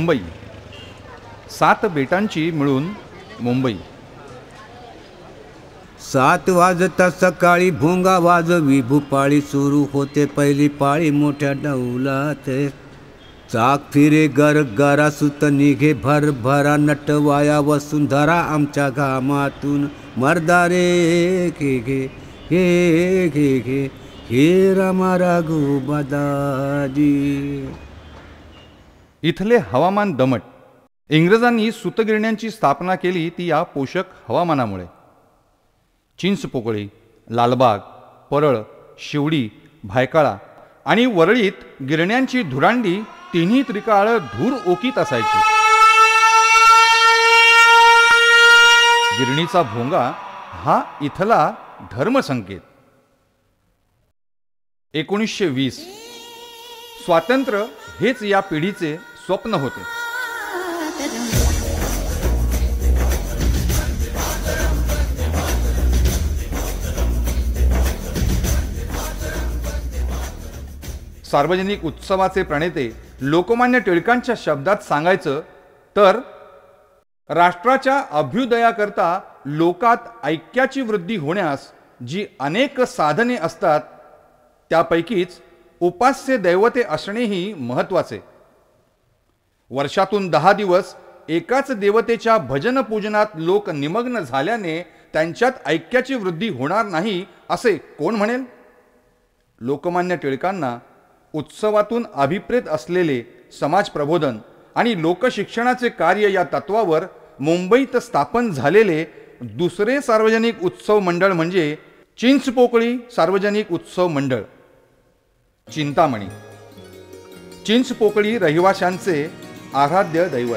मुंबई, 7 बेटांची मिळून मुंबई. 7 वाजता सकाळी भोंगा वाजवी भूपाळी, सुरू होते पहिली पाळी मोठ्या डौलात. चाक फिरे गरगरा सुत निघे भरभरा, नटवाया वसुंधरा आमच्या घामातून. मर्दारे घे घे घे घे घे हे रामा राघोबादाजी. इथले हवामान दमट. इंग्रजांनी सूतगिरण्यांची स्थापना केली ती या पोषक हवामानामुळे. चिंचपोकळी, लालबाग, परळ, शिवडी, भायखळा आणि वरळीत गिरण्यांची धुरांडी तिन्ही त्रिकाळ धूर ओकीत असायची. गिरणीचा भोंगा हा इथला धर्मसंकेत. 1920 स्वातंत्र्य हेच या पिढीचे स्वप्न होते. सार्वजनिक उत्सवाचे प्रणेते लोकमान्य टिळकांच्या शब्दात सांगायचं तर राष्ट्राच्या अभ्युदयाकरता लोकात ऐक्याची वृद्धी होण्यास जी अनेक साधने असतात त्यापैकीच उपास्य दैवते असणेही महत्त्वाचे. वर्षातून 10 दिवस एकाच देवतेच्या भजन पूजनात लोक निमग्न झाल्याने त्यांच्यात ऐक्याची वृद्धी होणार नाही असे कोण म्हणेल? लोकमान्य टिळकांना उत्सवातून अभिप्रेत असलेले समाज प्रबोधन आणि लोकशिक्षणाचे कार्य या तत्वावर मुंबईत स्थापन झालेले दुसरे सार्वजनिक उत्सव मंडळ म्हणजे चिंचपोकळी सार्वजनिक उत्सव मंडळ. चिंतामणी, चिंचपोकळी रहिवाशांचे आराध्य दैवत.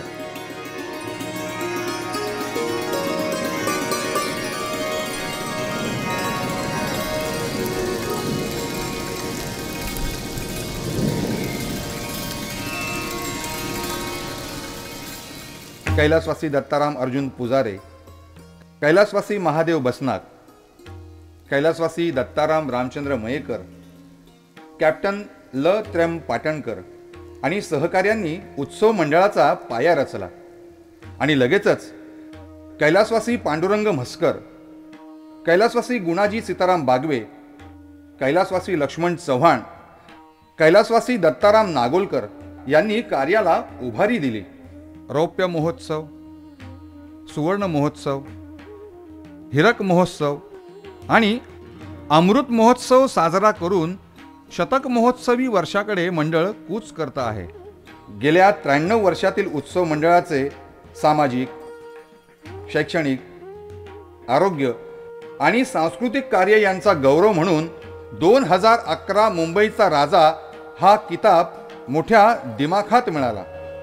कैलासवासी दत्ताराम अर्जुन पुजारे, कैलासवासी महादेव बसनाक, कैलासवासी दत्ताराम रामचंद्र मयेकर, कॅप्टन ल त्र्यम पाटणकर आणि सहकाऱ्यांनी उत्सव मंडळाचा पाया रचला. आणि लगेचच कैलासवासी पांडुरंग म्हस्कर, कैलासवासी गुणाजी सीताराम बागवे, कैलासवासी लक्ष्मण चव्हाण, कैलासवासी दत्ताराम नागोलकर यांनी कार्याला उभारी दिली. रौप्य महोत्सव, सुवर्ण महोत्सव, हिरक महोत्सव आणि अमृत महोत्सव साजरा करून शतक महोत्सवी वर्षाकडे मंडळ कूच करत आहे. गेल्या 93 वर्षातील उत्सव मंडळाचे सामाजिक, शैक्षणिक, आरोग्य आणि सांस्कृतिक कार्य यांचा गौरव म्हणून 2011 मुंबईचा राजा हा किताब मोठ्या दिमाखात मिळाला.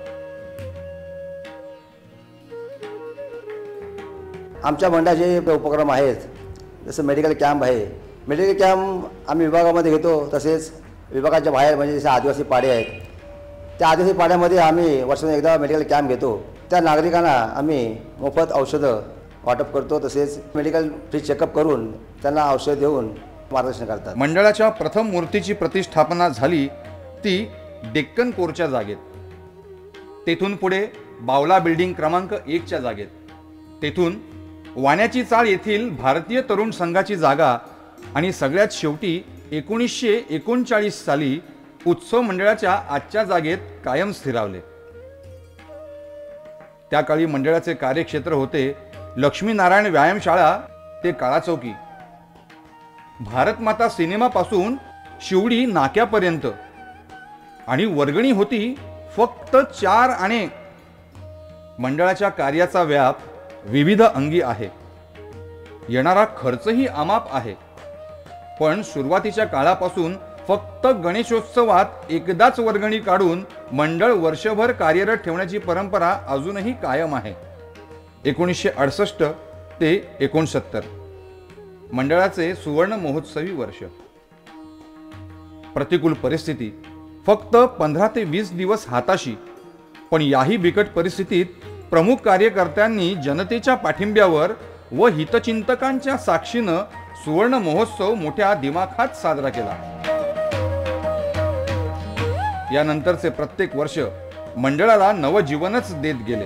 आमच्या मंडळाचे उपक्रम आहेत, जसं मेडिकल कॅम्प आहे. मेडिकल कॅम्प आम्ही विभागामध्ये घेतो. तसेच विभागाच्या बाहेर म्हणजे जसे आदिवासी पाडे आहेत त्या आदिवासी पाड्यामध्ये आम्ही वर्षातून एकदा मेडिकल कॅम्प घेतो. त्या नागरिकांना आम्ही मोफत औषधं वाटप करतो. तसेच मेडिकल फ्री चेकअप करून त्यांना औषध देऊन मार्गदर्शन करतात. मंडळाच्या प्रथम मूर्तीची प्रतिष्ठापना झाली ती डेक्कन कोरच्या जागेत. तेथून पुढे बावला बिल्डिंग क्रमांक 1च्या जागेत. तेथून वाण्याची चाळ येथील भारतीय तरुण संघाची जागा आणि सगळ्यात शेवटी 1939 साली उत्सव मंडळाच्या आजच्या जागेत कायम स्थिरावले. त्या काळी मंडळाचे कार्यक्षेत्र होते लक्ष्मीनारायण व्यायामशाळा ते काळाचौकी, भारतमाता सिनेमापासून शिवडी नाक्यापर्यंत. आणि वर्गणी होती फक्त 4 आणे. मंडळाच्या कार्याचा व्याप विविध अंगी आहे. येणारा खर्चही अमाप आहे. पण सुरुवातीच्या काळापासून फक्त गणेशोत्सवात एकदाच वर्गणी काढून मंडळ वर्षभर कार्यरत ठेवण्याची परंपरा अजूनही कायम आहे. 1968 ते 69 मंडळाचे सुवर्ण महोत्सवी वर्ष. प्रतिकूल परिस्थिती, फक्त 15 ते 20 दिवस हाताशी. पण याही बिकट परिस्थितीत प्रमुख कार्यकर्त्यांनी जनतेच्या पाठिंब्यावर व हितचिंतकांच्या साक्षीनं सुवर्ण महोत्सव मोठ्या दिमाखात साजरा केला. यानंतरचे प्रत्येक वर्ष मंडळाला नवजीवनच देत गेले.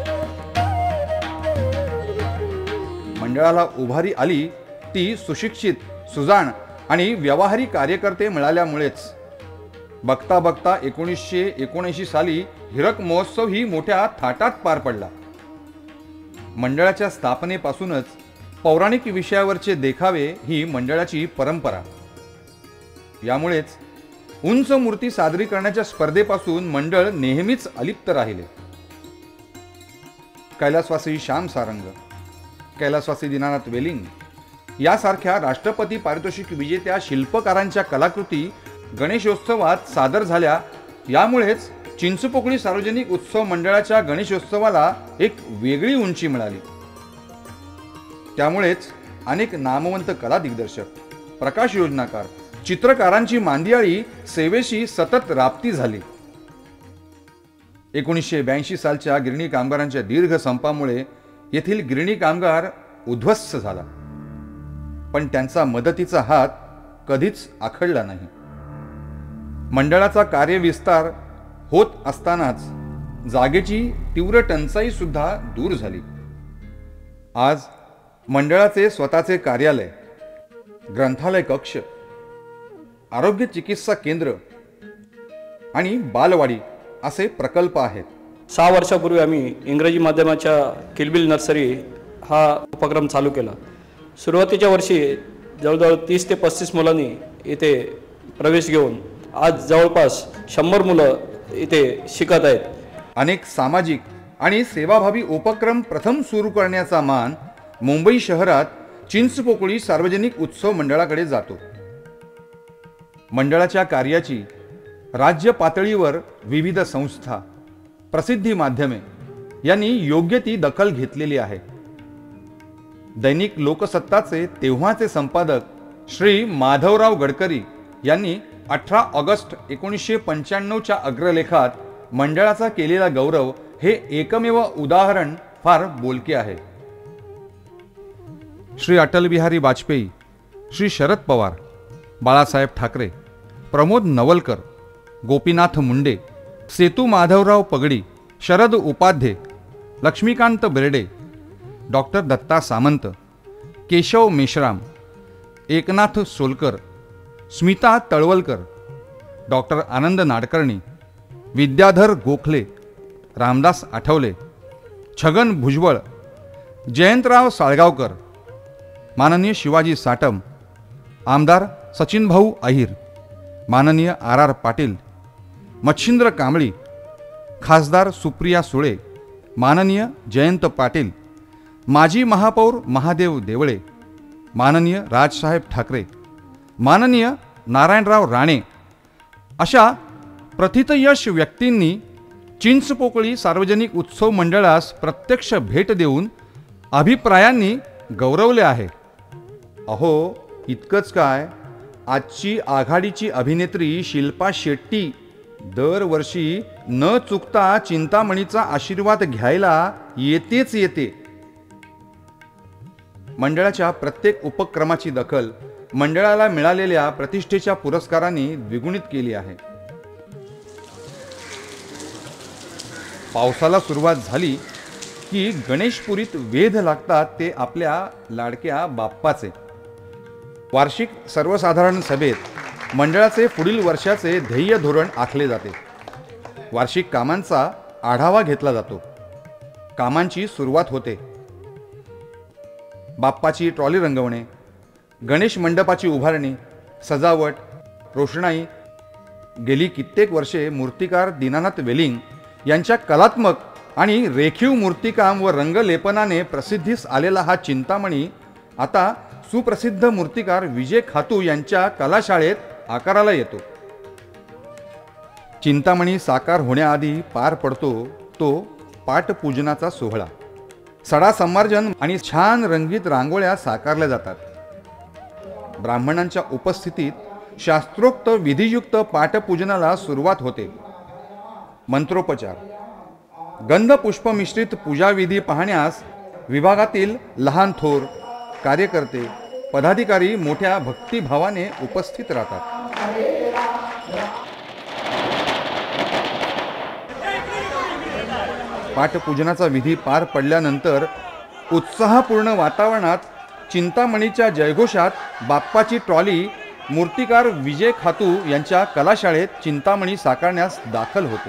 मंडळाला उभारी आली ती सुशिक्षित, सुजाण आणि व्यवहारी कार्यकर्ते मिळाल्यामुळेच. बघता बघता 1979 साली हिरक महोत्सव ही मोठ्या थाटात पार पडला. मंडळाच्या स्थापनेपासूनच पौराणिक विषयावरचे देखावे ही मंडळाची परंपरा. यामुळेच उंच मूर्ती सादरीकरणाच्या स्पर्धेपासून मंडळ नेहमीच अलिप्त राहिले. कैलासवासी श्याम सारंग, कैलासवासी दीनानाथ वेलिंग यासारख्या राष्ट्रपती पारितोषिक विजेत्या शिल्पकारांच्या कलाकृती गणेशोत्सवात सादर झाल्या. यामुळेच चिंचपोकळी सार्वजनिक उत्सव मंडळाच्या गणेशोत्सवाला एक वेगळी उंची मिळाली. त्यामुळेच अनेक नामवंत कला दिग्दर्शक, प्रकाश योजनाकार, चित्रकारांची मांदियाळी सेवेशी सतत राप्ती झाली. 1982 सालच्या गिरणी कामगारांच्या दीर्घ संपामुळे येथील गिरणी कामगार उद्ध्वस्त झाला, पण त्यांचा मदतीचा हात कधीच आखडला नाही. मंडळाचा कार्यविस्तार होत असतानाच जागेची तीव्र टंचाई सुद्धा दूर झाली. आज मंडळाचे स्वतःचे कार्यालय, ग्रंथालय कक्ष, आरोग्य चिकित्सा केंद्र आणि बालवाडी असे प्रकल्प आहेत. 6 वर्षापूर्वी आम्ही इंग्रजी माध्यमाच्या किलबिल नर्सरी हा उपक्रम चालू केला. सुरुवातीच्या वर्षी जवळजवळ 30 ते 35 मुलांनी इथे प्रवेश घेऊन आज जवळपास 100 मुलं इथे शिकत आहेत. अनेक सामाजिक आणि सेवाभावी उपक्रम प्रथम सुरू करण्याचा मान मुंबई शहरात चिंचपोकळी सार्वजनिक उत्सव मंडळाकडे जातो. मंडळाच्या कार्याची राज्य पातळीवर विविध संस्था, प्रसिद्धी माध्यमे यांनी योग्य ती दखल घेतलेली आहे. दैनिक लोकसत्ताचे तेव्हाचे संपादक श्री माधवराव गडकरी यांनी 18 ऑगस्ट 1995च्या अग्रलेखात मंडळाचा केलेला गौरव हे एकमेव उदाहरण फार बोलके आहे. श्री अटल बिहारी वाजपेयी, श्री शरद पवार, बाळासाहेब ठाकरे, प्रमोद नवलकर, गोपीनाथ मुंडे, सेतू माधवराव पगडी, शरद उपाध्ये, लक्ष्मीकांत बेर्डे, डॉक्टर दत्ता सामंत, केशव मेश्राम, एकनाथ सोलकर, स्मिता तळवलकर, डॉक्टर आनंद नाडकर्णी, विद्याधर गोखले, रामदास आठवले, छगन भुजबळ, जयंतराव साळगावकर, माननीय शिवाजी साटम, आमदार सचिनभाऊ अहिर, माननीय RR पाटील, मच्छिंद्र कांबळी, खासदार सुप्रिया सुळे, माननीय जयंत पाटील, माजी महापौर महादेव देवळे, माननीय राजसाहेब ठाकरे, माननीय नारायणराव राणे अशा प्रथितयश व्यक्तींनी चिंचपोकळी सार्वजनिक उत्सव मंडळास प्रत्यक्ष भेट देऊन अभिप्रायांनी गौरवले आहे. अहो, इतकंच काय, आजची आघाडीची अभिनेत्री शिल्पा शेट्टी दरवर्षी न चुकता चिंतामणीचा आशीर्वाद घ्यायला येतेच येते. मंडळाच्या प्रत्येक उपक्रमाची दखल मंडळाला मिळालेल्या प्रतिष्ठेच्या पुरस्कारांनी द्विगुणित केली आहे. पावसाला सुरुवात झाली की गणेशपुरीत वेध लागतात ते आपल्या लाडक्या बाप्पाचे. वार्षिक सर्वसाधारण सभेत मंडळाचे पुढील वर्षाचे ध्येय धोरण आखले जाते. वार्षिक कामांचा आढावा घेतला जातो. कामांची सुरुवात होते. बाप्पाची ट्रॉली रंगवणे, गणेश मंडपाची उभारणी, सजावट, रोषणाई. गेली कित्येक वर्षे मूर्तिकार दीनानाथ वेलिंग यांच्या कलात्मक आणि रेखीव मूर्तिकाम व रंगलेपनाने प्रसिद्धीस आलेला हा चिंतामणी आता सुप्रसिद्ध मूर्तिकार विजय खातू यांच्या कलाशाळेत आकाराला येतो. चिंतामणी साकार होण्याआधी पार पडतो तो पाटपूजनाचा सोहळा. सडा संमार्जन आणि छान रंगीत रांगोळ्या साकारल्या जातात. ब्राह्मणांच्या उपस्थितीत शास्त्रोक्त विधियुक्त पाटपूजनाला सुरुवात होते. मंत्रोपचार, गंध पुष्प मिश्रित पूजाविधी पाहण्यास विभागातील लहान थोर कार्यकर्ते, पदाधिकारी मोठ्या भक्तिभावाने उपस्थित राहतात. पाठपूजनाचा विधी पार पडल्यानंतर उत्साहपूर्ण वातावरणात चिंतामणीच्या जयघोषात बाप्पाची ट्रॉली मूर्तिकार विजय खातू यांच्या कलाशाळेत चिंतामणी साकारण्यास दाखल होते.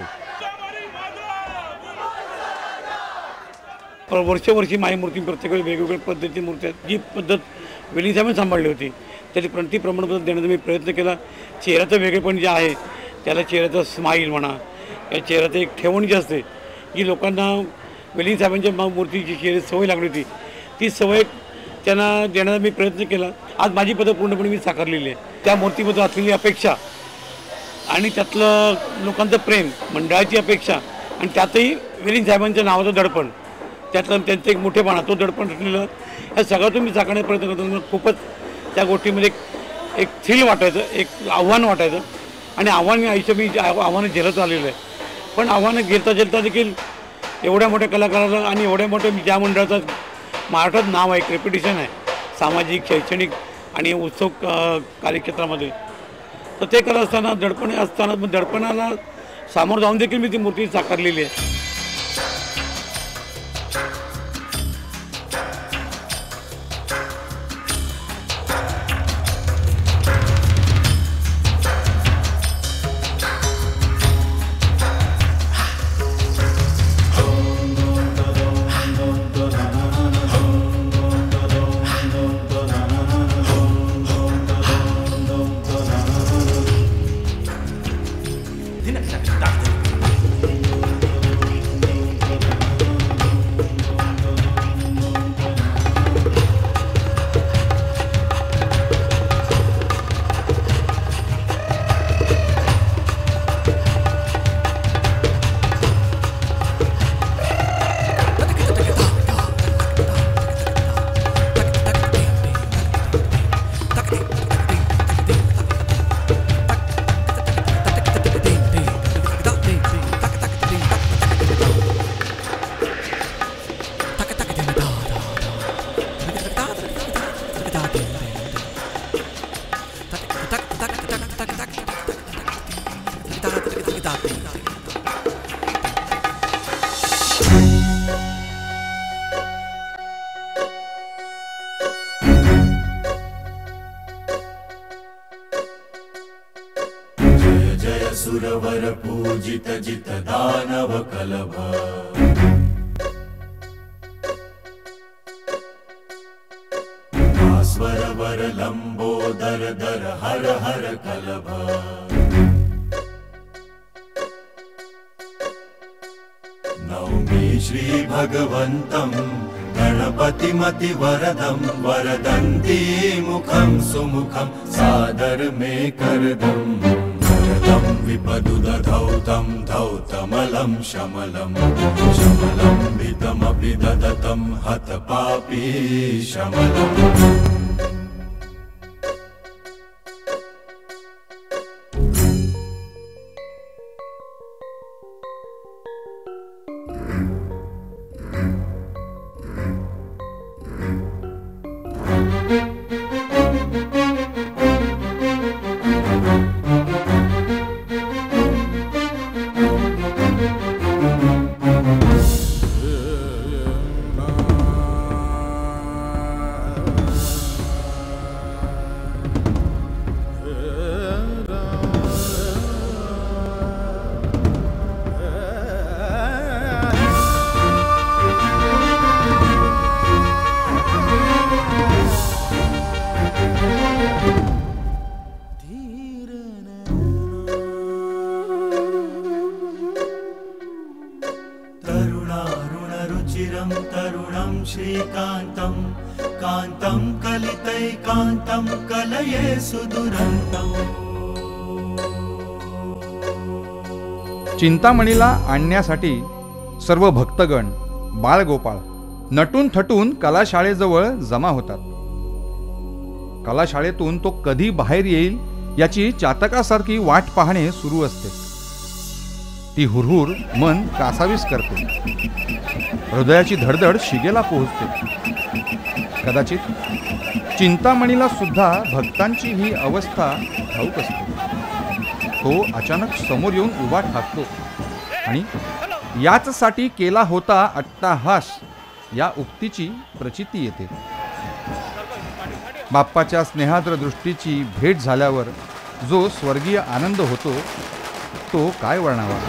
वर्षोवर्षी माझी मूर्ती प्रत्येक वेळी वेगवेगळ्या पद्धतीची मूर्ती आहेत. जी पद्धत वेलिंग साहेबांनी सांभाळली होती त्याची ती प्रमाणपत्र देण्याचा मी प्रयत्न केला. चेहऱ्याचं वेगळेपण जे आहे त्याला चेहऱ्याचा स्माईल म्हणा या चेहऱ्याचं एक ठेवण जी असते जी लोकांना वेलिंग साहेबांच्या मूर्तीची चेहरे सवय लागली होती ती सवय त्यांना देण्याचा मी प्रयत्न केला. आज माझी पद्धत पूर्णपणे मी साकारलेली आहे. त्या मूर्तीबद्दल असलेली अपेक्षा आणि त्यातलं लोकांचं प्रेम मंडळाची अपेक्षा आणि त्यातही वेलिंग साहेबांच्या नावाचं दडपण त्यातलं त्यांचं एक मोठेपणा तो दडपण असलेलं या सगळ्यातून मी साकारण्याचा प्रयत्न करतो. मला खूपच त्या गोष्टीमध्ये एक थ्रिल वाटायचं एक आव्हान वाटायचं आणि आव्हान मी आयुष्य मी आव्हानं झेलत आलेलं आहे. पण आव्हानं झेलता देखील एवढ्या मोठ्या कलाकाराला आणि एवढ्या मोठ्या ज्या मंडळाचं महाराष्ट्रात नाव आहे रेप्युटेशन आहे सामाजिक शैक्षणिक आणि उत्सव कार्यक्षेत्रामध्ये तर ते करत असताना दडपण असताना दडपणाला सामोरं जाऊन देखील मी ती मूर्ती साकारलेली आहे. सुरवर पूजित जित दानव कलभ भास्वर वर लंबोदर दर हर हर कलभ नौमि श्री भगवन्तं गणपतिमति वरदं वरदन्ती मुखं सुमुखं सादर मे करदम् विपदुदधौतं धौतमलं शमलं शमलं भितमपि ददतं हतपापी शमलम् तरुणं श्रीकान्तं कान्तं कलितैकान्तं कलये सुदुरन्तम्. चिंतामणीला आणण्यासाठी सर्व भक्तगण बाळगोपाळ नटून थटून कलाशाळेजवळ जमा होतात. कलाशाळेतून तो कधी बाहेर येईल याची चातकासारखी वाट पाहणे सुरू असते. ती हुरहुर मन कासावीस करते. हृदयाची धडधड शिगेला पोहोचते. कदाचित चिंतामणीला सुद्धा भक्तांची ही अवस्था ठाऊक असते. तो अचानक समोर येऊन उभा ठाकतो आणि याचसाठी केला होता अट्टाहास या उक्तीची प्रचिती येते. बाप्पाच्या स्नेहाद्र दृष्टीची भेट झाल्यावर जो स्वर्गीय आनंद होतो तो काय वर्णावा.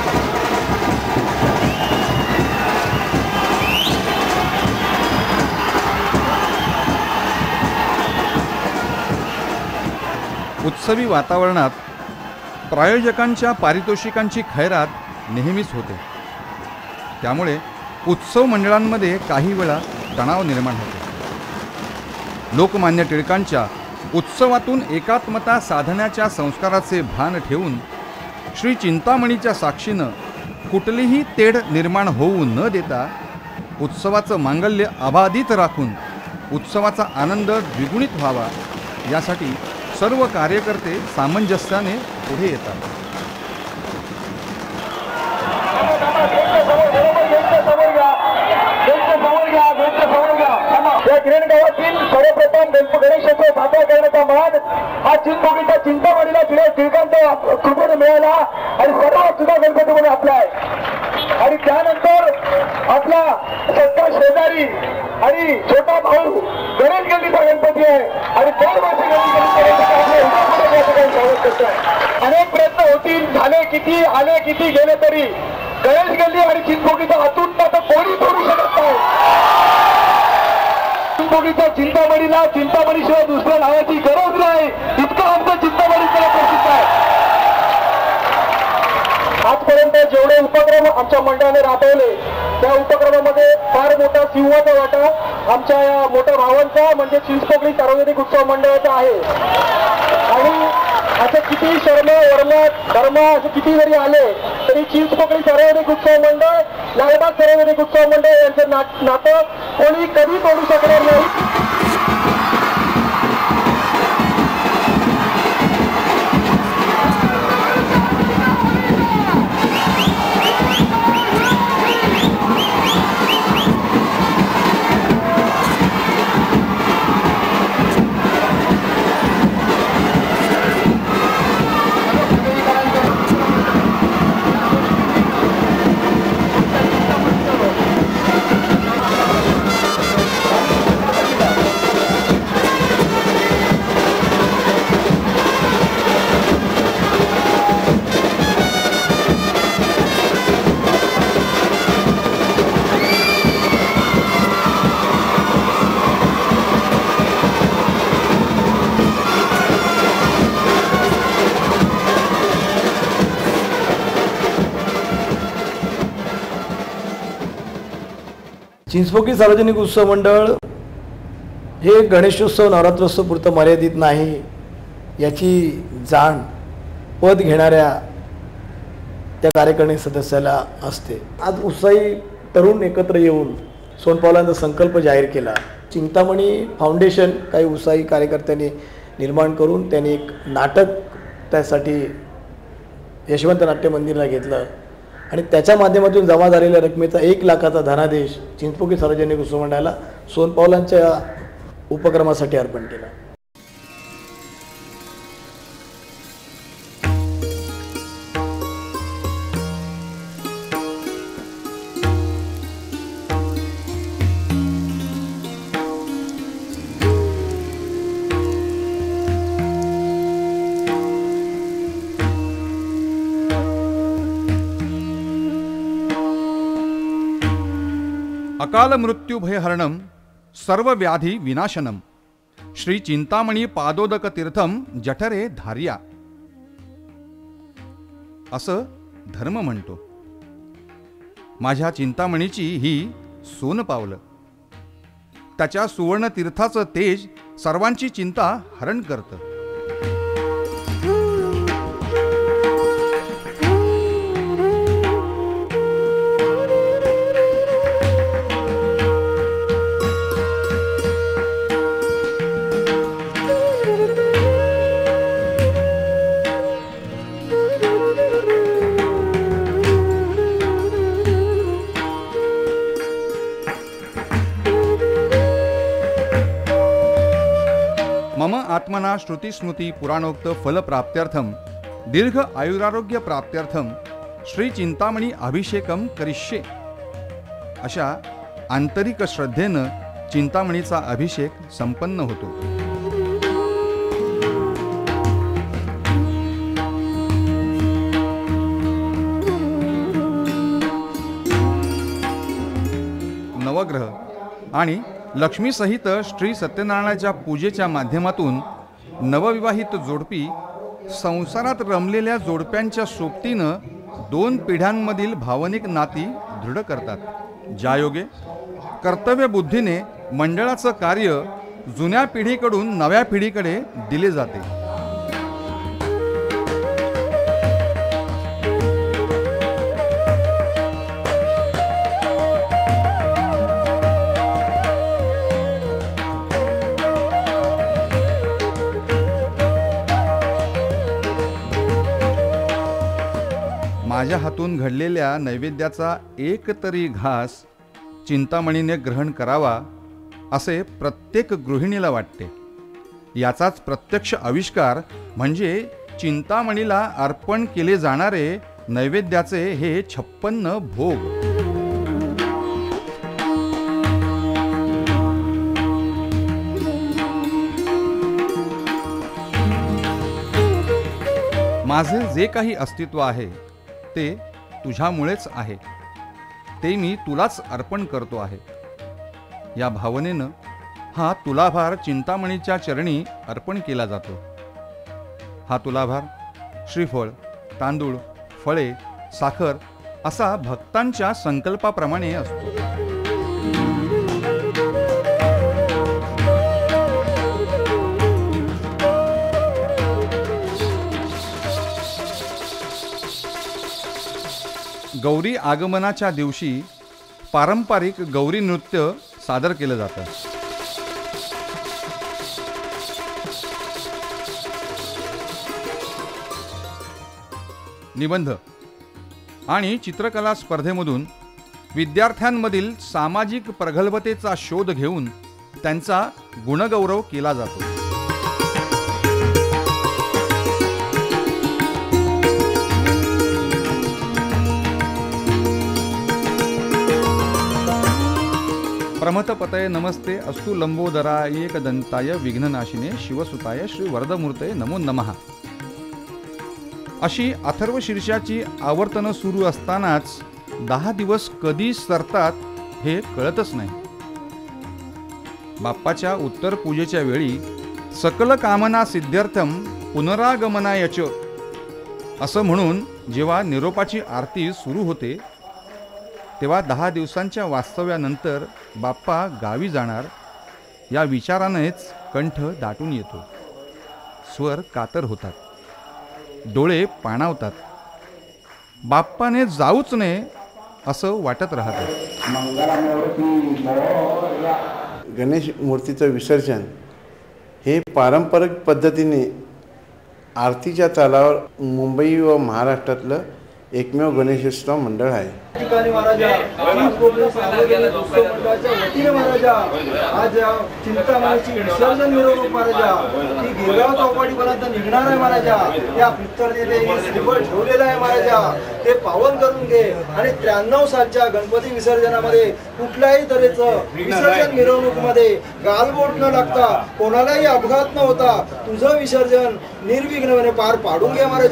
उत्सवी वातावरणात प्रायोजकांच्या पारितोषिकांची खैरात नेहमीच होते. त्यामुळे उत्सव मंडळांमध्ये काही वेळा तणाव निर्माण होतो. लोकमान्य टिळकांच्या उत्सवातून एकात्मता साधण्याच्या संस्काराचे भान ठेवून श्री चिंतामणीच्या साक्षीनं कुठलीही तेढ निर्माण होऊ न देता उत्सवाचं मांगल्य अबाधित राखून उत्सवाचा आनंद द्विगुणित व्हावा यासाठी सर्व कार्यकर्ते सामंजस्याने पुढे येतात. या गिरण गावातील सर्वप्रथम गणेशोत्सव साजरा करण्याचा मान हा चिंचपोकळीच्या चिंतामणीला टिळकांचा कृपेने मिळाला आणि सर्व सुद्धा गणपती म्हणून आपला आहे. आणि त्यानंतर आपला सत्ता शेजारी आणि छोटा भाऊ गणेश गल्लीचा गणपती आहे आणि दरवर्षी अनेक प्रयत्न होतील, झाले किती आले किती गेले तरी गणेश गल्ली आणि चिंचपोकळीचा हातून तर कोणी तोडू शकत नाही. चिंचपोकळीच्या चिंतामणीला चिंतामणीशिवाय दुसऱ्या नावाची गरज नाही, इतकं आमचं चिंतामणीचं प्रसिद्ध आहे. आजपर्यंत जेवढे उपक्रम आमच्या मंडळाने राबवले त्या उपक्रमामध्ये फार मोठा सिंहाचा वाटा आमच्या या मोठ्या भावांचा म्हणजे चिंचपोकळी सार्वजनिक उत्सव मंडळाचा आहे. आणि असं किती शर्म वर्म धर्म असे किती जरी आले तरी चिंचपोकळी सार्वजनिक उत्सव मंडळ, लालबाग सार्वजनिक उत्सव मंडळ यांचं नातं कोणी कधी तोडू शकणार नाही. चिंचपोकळी सार्वजनिक उत्सव मंडळ हे गणेशोत्सव नवरात्रोत्सव पुरतं मर्यादित नाही याची जाण पद घेणाऱ्या त्या कार्यकारिणी सदस्याला असते. आज उत्साही तरुण एकत्र येऊन सोनपावलांचा संकल्प जाहीर केला. चिंतामणी फाउंडेशन काही उत्साही कार्यकर्त्यांनी निर्माण करून त्यांनी एक नाटक त्यासाठी यशवंत नाट्य मंदिरला घेतलं आणि त्याच्या माध्यमातून जमा झालेल्या रकमेचा 1 लाखाचा धनादेश चिंचपोकळी सार्वजनिक उत्सव मंडळाला सोनपावलांच्या उपक्रमासाठी अर्पण केला. अकाल मृत्यू भयहरणम सर्व व्याधी विनाशनम श्री चिंतामणी पादोदक तीर्थम जठरे धार्या असं धर्म म्हणतो. माझ्या चिंतामणीची ही सोनपावलं, त्याच्या सुवर्ण तीर्थाचं तेज सर्वांची चिंता हरण करतं. मम आत्मना श्रुती स्मृती पुराणोक्त फल प्राप्त्यर्थम दीर्घ आयुरारोग्य प्राप्त्यर्थम श्री चिंतामणी अभिषेकम करिष्ये अशा आंतरिक श्रद्धेनं चिंतामणीचा अभिषेक संपन्न होतो. नवग्रह आणि लक्ष्मीसहित श्री सत्यनारायणाच्या पूजेच्या माध्यमातून नवविवाहित जोडपी संसारात रमलेल्या जोडप्यांच्या सोबतीनं 2 पिढ्यांमधील भावनिक नाती दृढ करतात. ज्यायोगे कर्तव्य बुद्धीने मंडळाचं कार्य जुन्या पिढीकडून नव्या पिढीकडे दिले जाते. माझ्या हातून घडलेल्या नैवेद्याचा एक तरी घास चिंतामणीने ग्रहण करावा असे प्रत्येक गृहिणीला वाटते. याचाच प्रत्यक्ष आविष्कार म्हणजे चिंतामणीला अर्पण केले जाणारे नैवेद्याचे हे 56 भोग. माझे जे काही अस्तित्व आहे ते तुझ्यामुळेच आहे, ते मी तुलाच अर्पण करतो आहे. या भावनेनं हा तुलाभार चिंतामणीच्या चरणी अर्पण केला जातो. हा तुलाभार श्रीफळ, तांदूळ, फळे, साखर असा भक्तांच्या संकल्पाप्रमाणे असतो. गौरी आगमनाच्या दिवशी पारंपरिक गौरी नृत्य सादर केलं जातं. निबंध आणि चित्रकला स्पर्धेमधून विद्यार्थ्यांमधील सामाजिक प्रगल्भतेचा शोध घेऊन त्यांचा गुणगौरव केला जातो. प्रमथपतये नमस्ते अस्तु लंबोदराय एकदंताय विघ्ननाशिने शिवसुताय श्री वरदमूर्तये नमो नमः अशी अथर्व शीर्षाची आवर्तनं सुरू असतानाच 10 दिवस कधी सरतात हे कळतच नाही. बाप्पाच्या उत्तर पूजेच्या वेळी सकल कामना सिद्ध्यर्थम पुनरागमनायच असं म्हणून जेव्हा निरोपाची आरती सुरू होते तेव्हा 10 दिवसांच्या वास्तव्यानंतर बाप्पा गावी जाणार या विचारानेच कंठ दाटून येतो. स्वर कातर होतात, डोळे पाणावतात. बाप्पाने जाऊच नये असं वाटत राहतं. गणेश मूर्तीचं विसर्जन हे पारंपरिक पद्धतीने आरतीच्या तालावर मुंबई व महाराष्ट्रातलं एकमेव गणेशोत्सव मंडळ आहे. आज चिंतामणीची विसर्जन मिरवणूक महाराजा ही गिरगाव चौपाटीपर्यंत निघणार आहे महाराजा. त्या पित्तर श्रीफळ ठेवलेलं आहे महाराजा, ते पावन करून घे. आणि 93 सालच्या गणपती विसर्जनामध्ये कुठल्याही तऱ्हेचं विसर्जन मिरवणूकमध्ये गालबोट न लागता, कोणालाही अपघात न होता तुझं विसर्जन निर्विघ्नपणे पार पाडून घे महाराजा.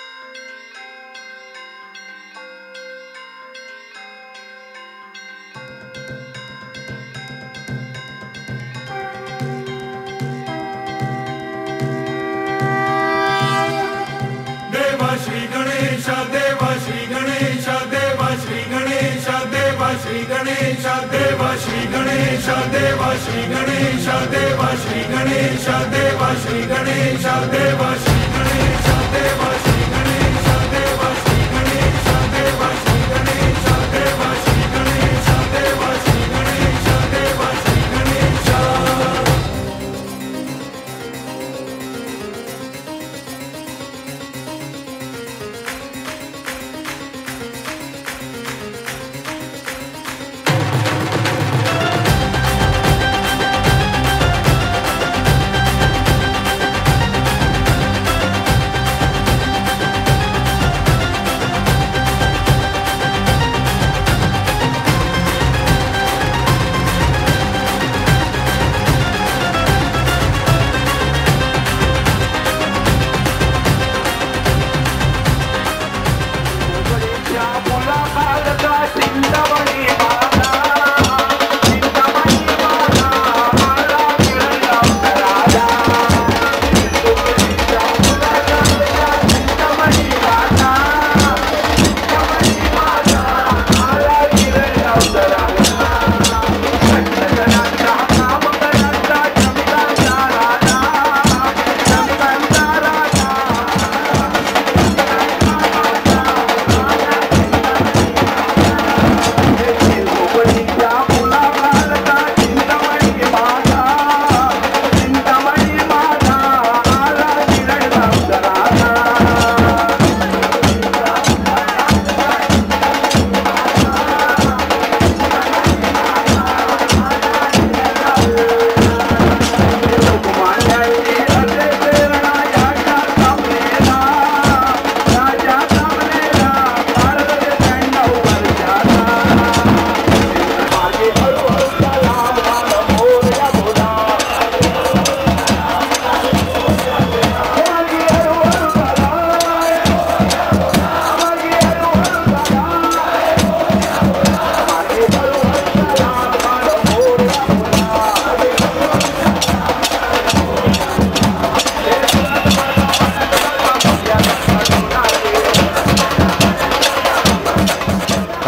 श्री गणेश देवा श्री गणेश देवा श्री गणेश देवा श्री गणेश देवा श्री गणेश देवा श्री गणेश देवा श्री गणेश देवा श्री गणेश देवा श्री गणेश देवा श्री गणेश देवा श्री गणेश देवा श्री गणेश देवा श्री गणेश देवा श्री गणेश देवा श्री गणेश.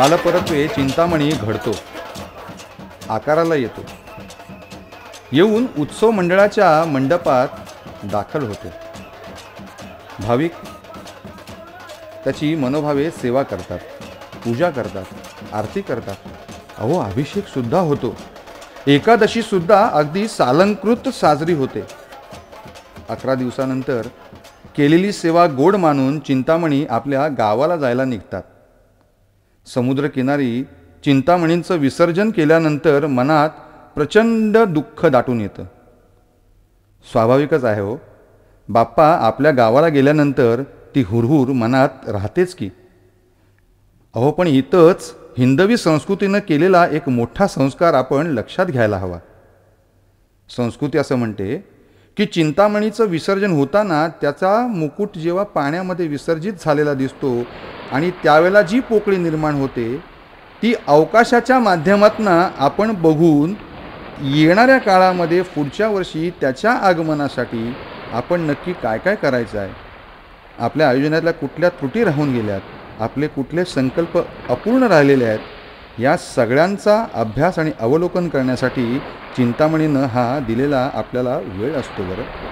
कालपरत्वे चिंतामणी घडतो, आकाराला येतो, येऊन उत्सव मंडळाच्या मंडपात दाखल होतो. भाविक त्याची मनोभावे सेवा करतात, पूजा करतात, आरती करतात. अहो, अभिषेक सुद्धा होतो. एकादशी सुद्धा अगदी सालंकृत साजरी होते. 11 दिवसानंतर केलेली सेवा गोड मानून चिंतामणी आपल्या गावाला जायला निघतात. समुद्रकिनारी चिंतामणींचं विसर्जन केल्यानंतर मनात प्रचंड दुःख दाटून येतं. स्वाभाविकच आहे हो, बाप्पा आपल्या गावाला गेल्यानंतर ती हुरहुर मनात राहतेच की. अहो, पण इथंच हिंदवी संस्कृतीनं केलेला एक मोठा संस्कार आपण लक्षात घ्यायला हवा. संस्कृती असं म्हणते की चिंतामणीचं विसर्जन होताना त्याचा मुकुट जेव्हा पाण्यामध्ये विसर्जित झालेला दिसतो आणि त्यावेळेला जी पोकळी निर्माण होते ती अवकाशाच्या माध्यमातून आपण बघून येणाऱ्या काळामध्ये पुढच्या वर्षी त्याच्या आगमनासाठी आपण नक्की काय काय करायचं आहे, आपल्या आयोजनातल्या कुठल्या त्रुटी राहून गेल्यात, आपले कुठले संकल्प अपूर्ण राहिलेले आहेत, या सगळ्यांचा अभ्यास आणि अवलोकन करण्यासाठी चिंतामणीनं हा दिलेला आपल्याला वेळ असतो. बरं,